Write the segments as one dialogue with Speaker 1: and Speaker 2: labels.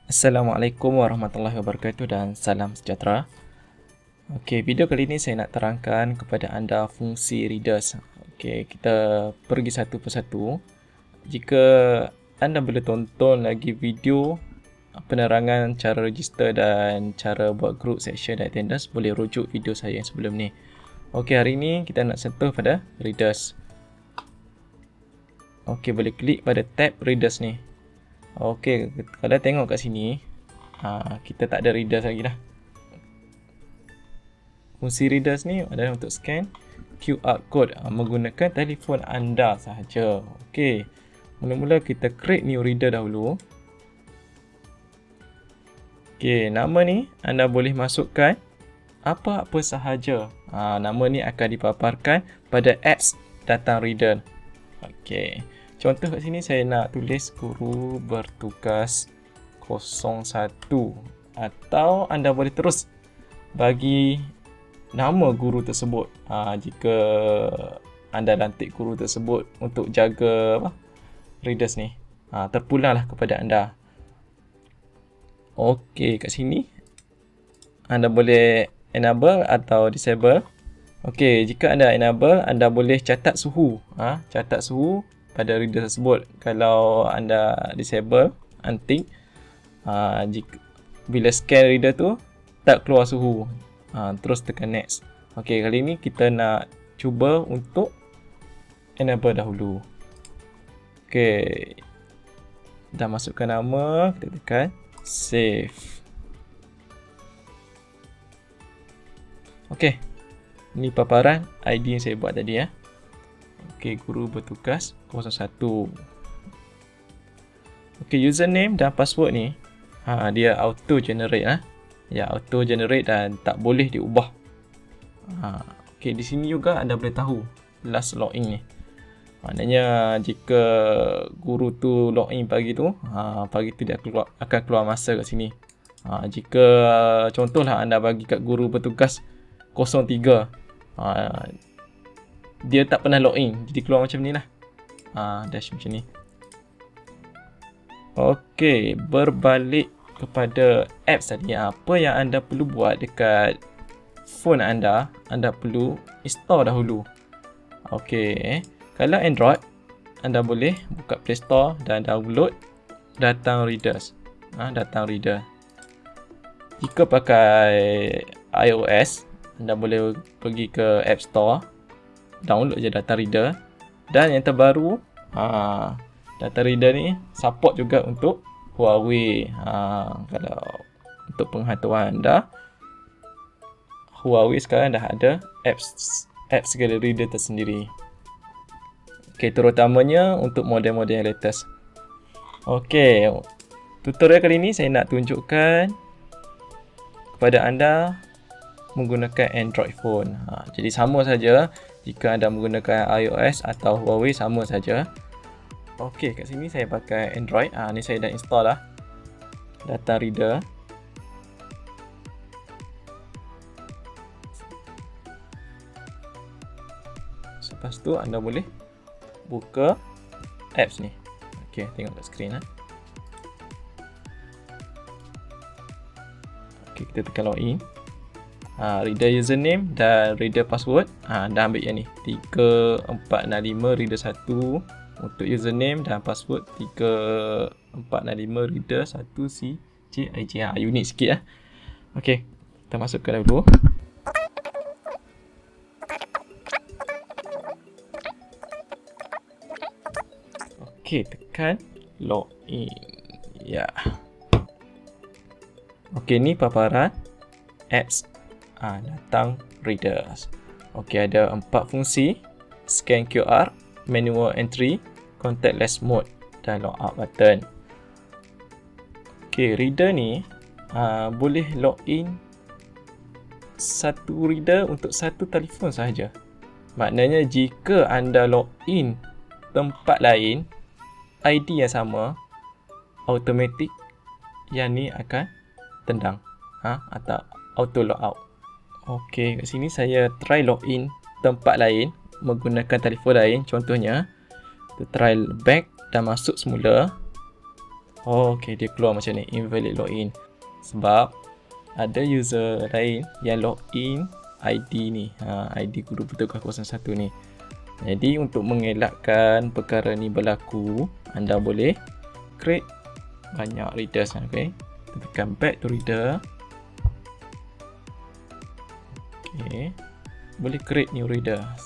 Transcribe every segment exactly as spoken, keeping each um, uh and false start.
Speaker 1: Assalamualaikum warahmatullahi wabarakatuh dan salam sejahtera. Okey, video kali ini saya nak terangkan kepada anda fungsi readers. Okey, kita pergi satu persatu. Jika anda boleh tonton lagi video penerangan cara register dan cara buat group section dan attendance, boleh rujuk video saya yang sebelum ni. Okey, hari ini kita nak sentuh pada readers. Okey, boleh klik pada tab readers ni. Okey, kalau tengok kat sini, ha, kita tak ada readers lagi dah. Fungsi readers ni adalah untuk scan Q R code ha, menggunakan telefon anda sahaja. Okey, mula-mula kita create new reader dahulu. Okey, nama ni anda boleh masukkan apa-apa sahaja. Ha, nama ni akan dipaparkan pada apps datang reader. Okey. Contoh kat sini saya nak tulis guru bertugas kosong satu, atau anda boleh terus bagi nama guru tersebut ha, jika anda lantik guru tersebut untuk jaga apa, readers ni. Ha, terpulanglah kepada anda. Okey, kat sini anda boleh enable atau disable. Okey, jika anda enable, anda boleh catat suhu. Ha, catat suhu pada reader tersebut. Kalau anda disable, untick, ha, jika, bila scan reader tu tak keluar suhu, ha, terus tekan next. Okey, kali ni kita nak cuba untuk enable dahulu. Okey, dah masukkan nama, kita tekan save. Okey, ni paparan I D yang saya buat tadi ya. Okey, guru bertugas kosong satu. Okey, username dan password ni ha, dia auto generate lah. Ya, auto generate dan tak boleh diubah. Ha, okey, di sini juga anda boleh tahu last login ni. Maknanya jika guru tu login pagi tu, ha, pagi tu dia keluar, akan keluar masa kat sini. Ha, jika contohlah anda bagi kat guru bertugas kosong tiga, ha, dia tak pernah login, jadi keluar macam ni lah. Ha, dash macam ni. Okey, berbalik kepada apps tadi. Apa yang anda perlu buat dekat phone anda, anda perlu install dahulu. Okey, kalau Android, anda boleh buka Play Store dan download Datang Readers. Ha, Datang Reader. Jika pakai iOS, anda boleh pergi ke App Store, download je Data Reader. Dan yang terbaru, ha, Data Reader ni support juga untuk Huawei. Ha, kalau untuk penghatuan anda, Huawei sekarang dah ada apps apps segala reader tersendiri. Okey, terutamanya untuk model-model yang latest. Okey, tutorial kali ini saya nak tunjukkan kepada anda menggunakan Android phone. Ha, jadi sama saja jika anda menggunakan iOS atau Huawei, sama saja. Okey, kat sini saya pakai Android. Ha, ni saya dah install lah Data Reader. Lepas tu anda boleh buka apps ni. Okey, tengok kat skrin lah. Okey, kita tekan login. Ha, reader username dan reader password, ha, dah ambil yang ni tiga empat enam lima reader satu untuk username, dan password tiga empat enam lima reader satu C J I J. Ha, unik sikit lah. Okey, kita masukkan dulu. Okey, tekan login. Ya. Okey, ni paparan apps Ah, Datang Readers. Okey, ada empat fungsi: scan Q R, manual entry, contactless mode dan logout button. Okey, reader ni uh, boleh login satu reader untuk satu telefon sahaja. Maknanya jika anda login tempat lain, I D yang sama, automatik yang ni akan tendang, ha? Atau auto logout. Okey, kat sini saya try login tempat lain menggunakan telefon lain. Contohnya, kita try back dan masuk semula. Oh, okay, dia keluar macam ni, invalid login. Sebab ada user lain yang login I D ni, ha, I D guru petugas kosong satu ni. Jadi untuk mengelakkan perkara ni berlaku, anda boleh create banyak readers. Okay, tekan back to reader. Okay, boleh create new readers.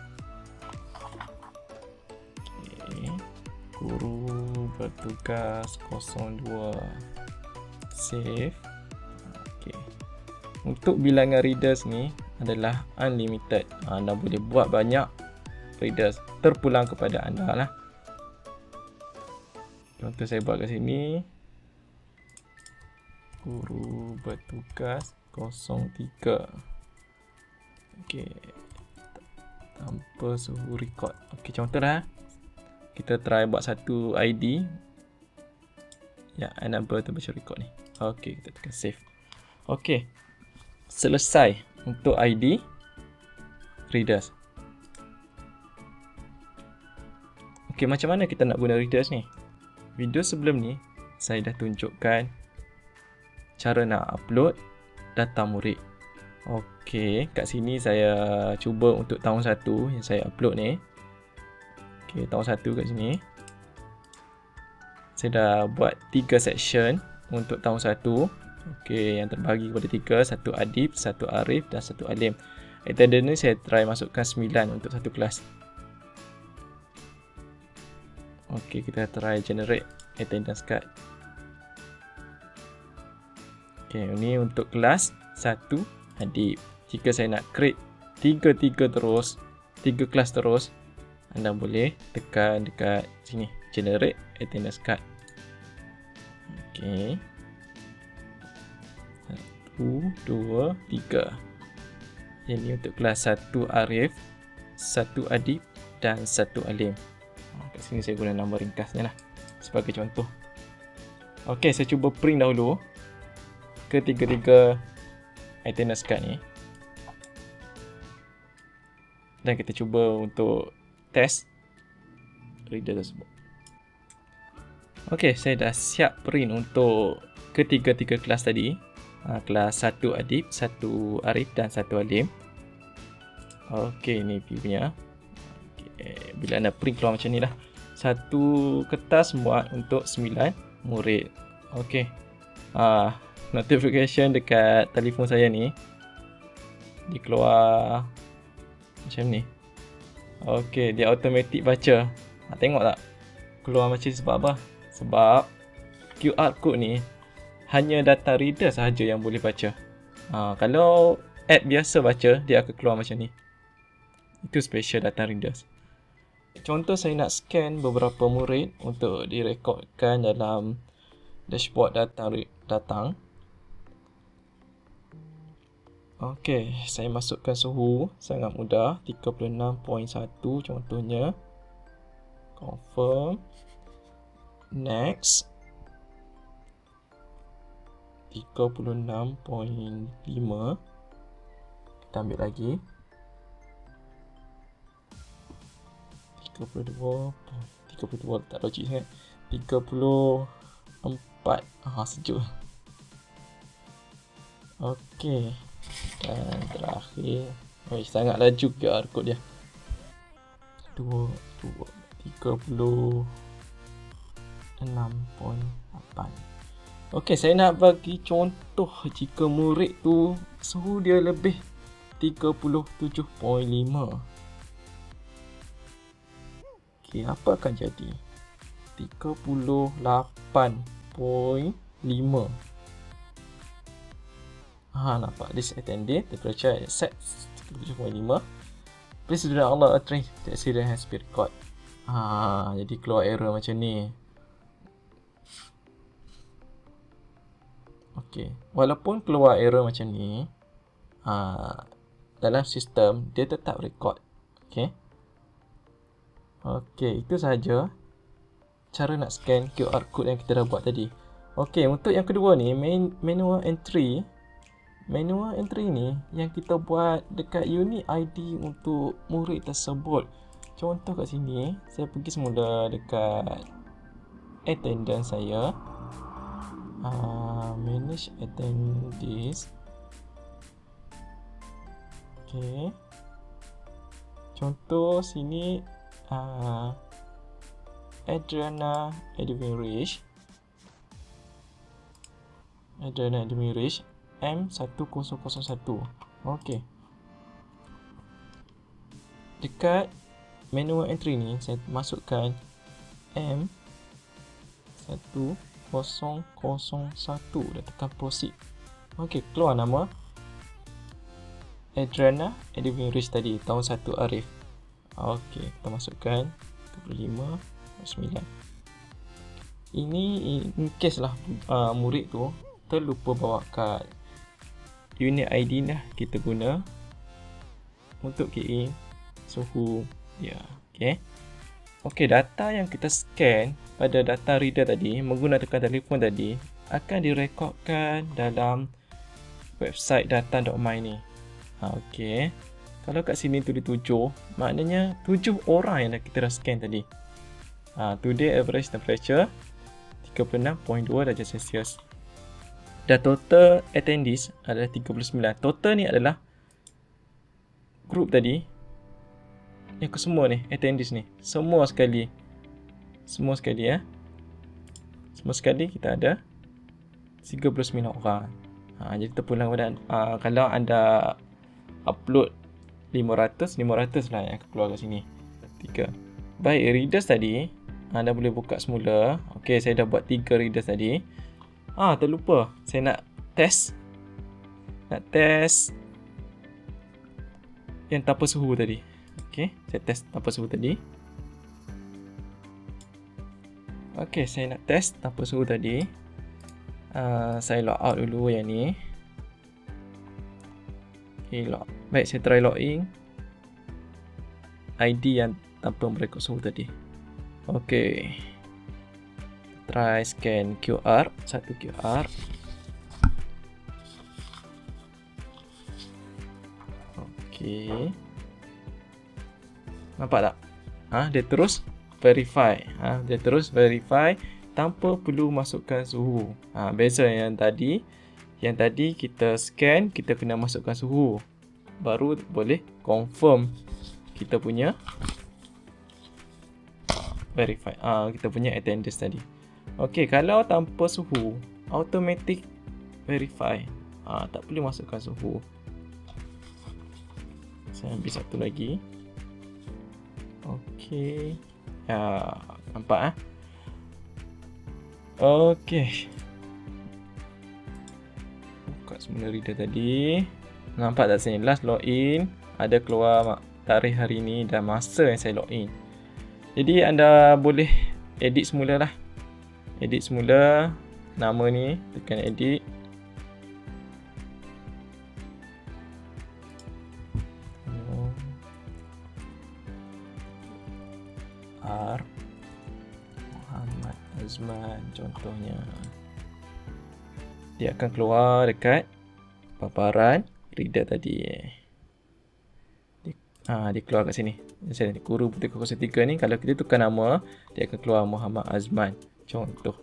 Speaker 1: Okay, guru bertugas kosong dua, save. Okay, untuk bilangan readers ni adalah unlimited. Anda boleh buat banyak readers, terpulang kepada anda lah. Contoh saya buat kat sini, guru bertugas kosong tiga. Okey, tanpa suhu record. Okey, contohlah kita try buat satu I D yang enable temperature record ni. Okey, kita tekan save. Okey, selesai untuk I D readers. Okey, macam mana kita nak guna readers ni? Video sebelum ni saya dah tunjukkan cara nak upload data murid. Okey, kat sini saya cuba untuk tahun satu yang saya upload ni. Okey, tahun satu kat sini. Saya dah buat tiga section untuk tahun satu. Okey, yang terbagi kepada tiga, satu adib, satu arif dan satu alim. Attendance ni saya try masukkan sembilan untuk satu kelas. Okey, kita try generate attendance card. Okey, ini untuk kelas satu adib. Jika saya nak create tiga-tiga terus, tiga kelas terus, anda boleh tekan dekat sini, generate attendance card. Okey. satu, dua, tiga. Ini untuk kelas satu arif, satu adib dan satu alim. Kat sini saya guna nombor ringkasnya lah sebagai contoh. Okey, saya cuba print dahulu ketiga-tiga attendance card ni. Dan kita cuba untuk test reader tersebut. Okey, saya dah siap print untuk ketiga-tiga kelas tadi. Ha, kelas satu adib, satu arif dan satu alim. Okey, ni view-nya. Okay, bila anda print keluar macam ni lah. Satu kertas muat untuk sembilan murid. Okey. Ah, notification dekat telefon saya ni dia keluar macam ni. Okey, dia automatic baca. Ha, tengok tak? Keluar macam ni sebab apa? Sebab Q R code ni hanya data reader sahaja yang boleh baca. Ha, kalau app biasa baca, dia akan keluar macam ni. Itu special data readers. Contoh saya nak scan beberapa murid untuk direkodkan dalam dashboard data datang. Okey, saya masukkan suhu, sangat mudah, tiga puluh enam perpuluhan satu contohnya. Confirm. Next. tiga puluh enam perpuluhan lima. Kita ambil lagi. tiga puluh dua, tiga puluh dua tak logik sangat. tiga puluh empat. Ah, sejuk. Okey. Dan terakhir, oh, sangat laju Q R code dia. dua, dua, tiga puluh enam perpuluhan lapan. Okey, saya nak bagi contoh jika murid tu suhu dia lebih tiga puluh tujuh perpuluhan lima. Okey, apa akan jadi? tiga puluh lapan perpuluhan lima. Ha, nampak this attended temperature is set tiga puluh tujuh perpuluhan lima. Please do not allow a train to accident has been record. Ha, jadi keluar error macam ni. Okey, walaupun keluar error macam ni, ha, dalam sistem dia tetap record. Okey. Okey, itu sahaja cara nak scan Q R code yang kita dah buat tadi. Okey, untuk yang kedua ni, main manual entry. Manual entry ni yang kita buat dekat unit I D untuk murid tersebut. Contoh kat sini, saya pergi semula dekat attendance saya. uh, manage attendees. Okay. Contoh sini uh, Adriana Edwin-Rich. Adriana Edwin-Rich M satu kosong kosong satu. Okey. Dekat manual entry ni saya masukkan M satu kosong kosong satu dan tekan proceed. Okey, keluar nama Adriana Edwin-Rich tadi, tahun satu Arif. Okey, kita masukkan dua puluh lima, dua puluh sembilan. Ini in case lah uh, murid tu terlupa bawa kad. Unit I D lah kita guna untuk key in suhu dia. Okey. Okey, data yang kita scan pada data reader tadi menggunakan telefon tadi akan direkodkan dalam website data dot my ni. Ha, okey. Kalau kat sini tulis tujuh, maknanya tujuh orang yang dah kita dah scan tadi. Ha, today average temperature tiga puluh enam perpuluhan dua darjah Celsius. Dan total attendees adalah tiga puluh sembilan. Total ni adalah group tadi. Yang kesemua ni, attendees ni. Semua sekali. Semua sekali ya. Semua sekali kita ada tiga puluh sembilan orang. Ha, jadi terpulang kepada uh, kalau anda upload lima ratus, lima ratus lah yang akan keluar kat sini. tiga. Baik, readers tadi anda boleh buka semula. Okey, saya dah buat tiga readers tadi. Ah, terlupa. Saya nak test. Nak test yang tanpa suhu tadi. Okey, saya test tanpa suhu tadi. Okey, saya nak test tanpa suhu tadi. Uh, saya log out dulu yang ni. Okay, log. Baik, saya try login. I D yang tanpa merekod suhu tadi. Okey. Try scan Q R. Satu Q R. Okey. Nampak tak? Ha, dia terus verify. Ha, dia terus verify tanpa perlu masukkan suhu. Ha, beza yang tadi. Yang tadi kita scan, kita kena masukkan suhu. Baru boleh confirm kita punya verify. Ah, kita punya attendance tadi. Okey, kalau tanpa suhu, automatic verify. Ah, tak perlu masukkan suhu. Saya ambil satu lagi. Okey. Ya, nampak ah? Okey. Buka semula reader tadi. Nampak tak sini? Last login. Ada keluar tarikh hari ini dan masa yang saya login. Jadi anda boleh edit semula lah. Edit semula. Nama ni. Tekan edit. R Muhammad Azman contohnya. Dia akan keluar dekat paparan reader tadi. Dia, ha, dia keluar kat sini. Saya guru putih kosong tiga ni, kalau kita tukar nama, dia akan keluar Muhammad Azman. Contoh.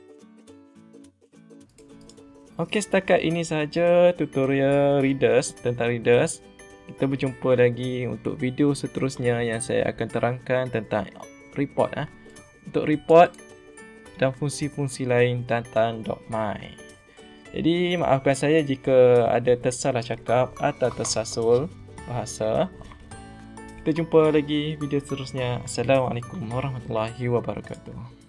Speaker 1: Okey, setakat ini sahaja tutorial readers, tentang readers. Kita berjumpa lagi untuk video seterusnya yang saya akan terangkan tentang report. Ha? Untuk report dan fungsi-fungsi lain Tantan dot my. Jadi maafkan saya jika ada tersalah cakap atau tersasul bahasa. Kita jumpa lagi video seterusnya. Assalamualaikum warahmatullahi wabarakatuh.